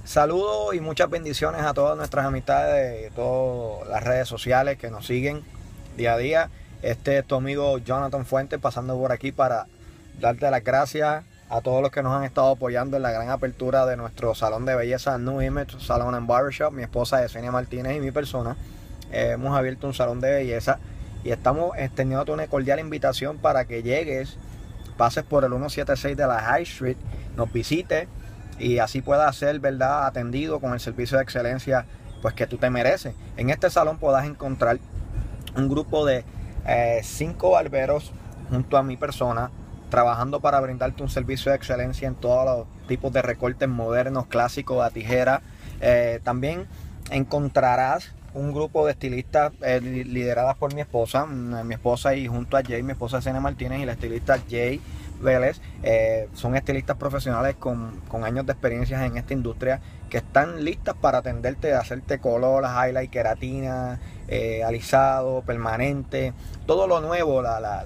Saludos y muchas bendiciones a todas nuestras amistades de todas las redes sociales que nos siguen día a día. Este es tu amigo Jonathan Fuentes pasando por aquí para darte las gracias a todos los que nos han estado apoyando en la gran apertura de nuestro salón de belleza New Image Salon and Barbershop. Mi esposa Yesenia Martínez y mi persona hemos abierto un salón de belleza y estamos extendiéndote una cordial invitación para que llegues, pases por el 176 de la High Street, nos visites y así puedas ser, ¿verdad?, atendido con el servicio de excelencia pues que tú te mereces. En este salón podrás encontrar un grupo de 5 barberos junto a mi persona, trabajando para brindarte un servicio de excelencia en todos los tipos de recortes modernos, clásicos, a tijera. También encontrarás un grupo de estilistas lideradas por mi esposa y junto a Jay, mi esposa Yesenia Martínez, y la estilista Jay Vélez. Son estilistas profesionales con años de experiencia en esta industria que están listas para atenderte, hacerte color, highlight, queratina, alisado, permanente, todo lo nuevo,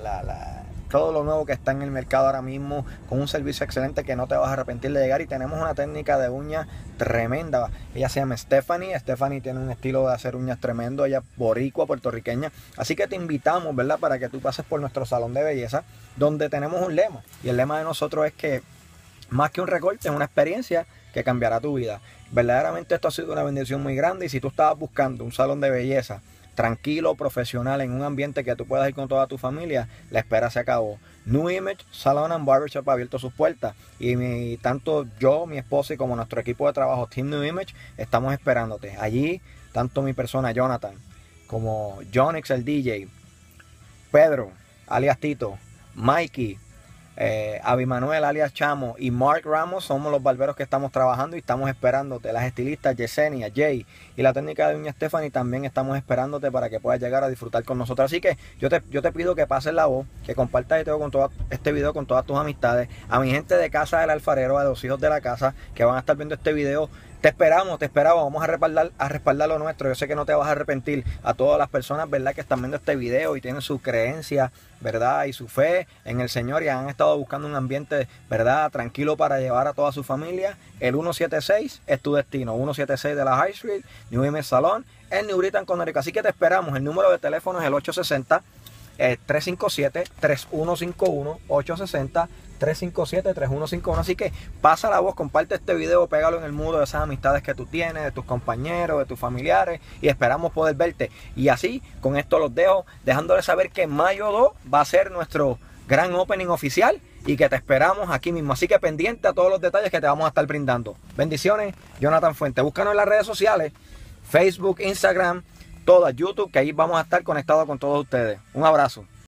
todo lo nuevo que está en el mercado ahora mismo, con un servicio excelente que no te vas a arrepentir de llegar. Y tenemos una técnica de uñas tremenda. Ella se llama Stephanie. Stephanie tiene un estilo de hacer uñas tremendo. Ella es boricua, puertorriqueña. Así que te invitamos, ¿verdad?, para que tú pases por nuestro salón de belleza, donde tenemos un lema. Y el lema de nosotros es que más que un recorte, es una experiencia que cambiará tu vida. Verdaderamente esto ha sido una bendición muy grande. Y si tú estabas buscando un salón de belleza tranquilo, profesional, en un ambiente que tú puedas ir con toda tu familia, la espera se acabó. New Image Salon and Barbershop ha abierto sus puertas y tanto yo, mi esposa y como nuestro equipo de trabajo Team New Image estamos esperándote. Allí, tanto mi persona Jonathan como Jonix el DJ, Pedro alias Tito, Mikey, Abimanuel alias Chamo y Mark Ramos somos los barberos que estamos trabajando y estamos esperándote. Las estilistas Yesenia, Jay y la técnica de uña Stephanie también estamos esperándote para que puedas llegar a disfrutar con nosotros. Así que yo te pido que pases la voz, que compartas este video con todas tus amistades, a mi gente de Casa del Alfarero, a los hijos de la casa que van a estar viendo este video. Te esperamos, vamos a respaldar lo nuestro. Yo sé que no te vas a arrepentir. A todas las personas, ¿verdad?, que están viendo este video y tienen su creencia, ¿verdad?, y su fe en el Señor y han estado buscando un ambiente, ¿verdad?, tranquilo para llevar a toda su familia. El 176 es tu destino. 176 de la High Street, New Image Salon, en New Britain, Connecticut. Así que te esperamos. El número de teléfono es el 860-357-3151, 860-357-3151. Así que pasa la voz, comparte este video, pégalo en el muro de esas amistades que tú tienes, de tus compañeros, de tus familiares, y esperamos poder verte. Y así, con esto los dejo, dejándoles saber que mayo 2 va a ser nuestro gran opening oficial y que te esperamos aquí mismo. Así que pendiente a todos los detalles que te vamos a estar brindando. Bendiciones, Jonathan Fuentes. Búscanos en las redes sociales, Facebook, Instagram, todas, YouTube, que ahí vamos a estar conectados con todos ustedes. Un abrazo.